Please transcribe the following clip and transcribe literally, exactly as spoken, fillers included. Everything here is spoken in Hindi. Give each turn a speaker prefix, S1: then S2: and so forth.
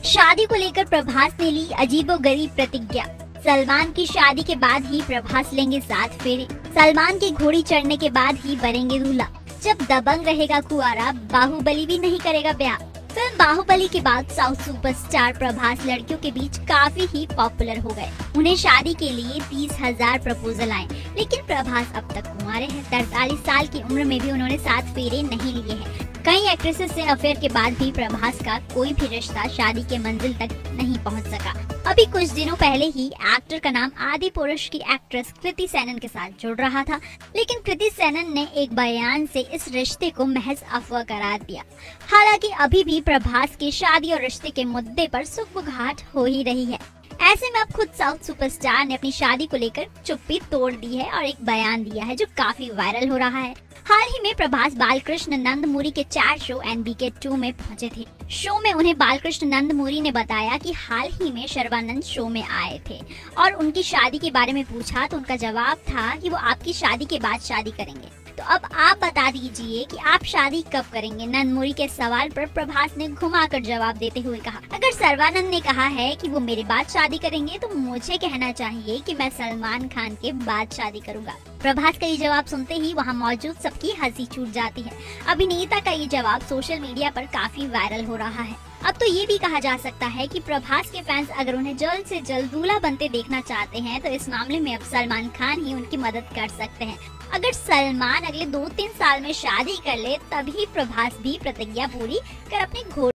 S1: शादी को लेकर प्रभास ने ली अजीबोगरीब प्रतिज्ञा। सलमान की शादी के बाद ही प्रभास लेंगे सात फेरे। सलमान की घोड़ी चढ़ने के बाद ही बनेंगे दूल्हा। जब दबंग रहेगा कुआरा, बाहुबली भी नहीं करेगा ब्याह। फिल्म बाहुबली के बाद साउथ सुपरस्टार प्रभास लड़कियों के बीच काफी ही पॉपुलर हो गए। उन्हें शादी के लिए तीस हजार प्रपोजल आए, लेकिन प्रभास अब तक कुंवारे हैं। तैतालीस साल की उम्र में भी उन्होंने सात फेरे नहीं लिए हैं। कई एक्ट्रेसेस से अफेयर के बाद भी प्रभास का कोई भी रिश्ता शादी के मंजिल तक नहीं पहुंच सका। अभी कुछ दिनों पहले ही एक्टर का नाम आदि पुरुष की एक्ट्रेस कृति सेनन के साथ जुड़ रहा था, लेकिन कृति सेनन ने एक बयान से इस रिश्ते को महज अफवाह करार दिया। हालांकि अभी भी प्रभास की शादी और रिश्ते के मुद्दे पर सुगबुगाहट हो ही रही है। ऐसे में अब खुद साउथ सुपरस्टार ने अपनी शादी को लेकर चुप्पी तोड़ दी है और एक बयान दिया है जो काफी वायरल हो रहा है। हाल ही में प्रभास बालकृष्ण नंदमुरी के चार show N B K two में पहुंचे थे। शो में उन्हें बालकृष्ण नंदमुरी ने बताया कि हाल ही में शर्वानंद शो में आए थे और उनकी शादी के बारे में पूछा तो उनका जवाब था कि वो आपकी शादी के बाद शादी करेंगे। तो अब आप बता दीजिए कि आप शादी कब करेंगे। नंदमुरी के सवाल पर प्रभास ने घुमाकर जवाब देते हुए कहा, अगर सर्वानंद ने कहा है कि वो मेरे बाद शादी करेंगे तो मुझे कहना चाहिए कि मैं सलमान खान के बाद शादी करूंगा। प्रभास का ये जवाब सुनते ही वहां मौजूद सबकी हंसी छूट जाती है। अभिनेता का ये जवाब सोशल मीडिया पर काफी वायरल हो रहा है। अब तो ये भी कहा जा सकता है कि प्रभास के फैंस अगर उन्हें जल्द से जल्द दूल्हा बनते देखना चाहते हैं तो इस मामले में अब सलमान खान ही उनकी मदद कर सकते हैं। अगर सलमान अगले दो तीन साल में शादी कर ले तभी प्रभास भी प्रतिज्ञा पूरी कर अपनी घोड़ी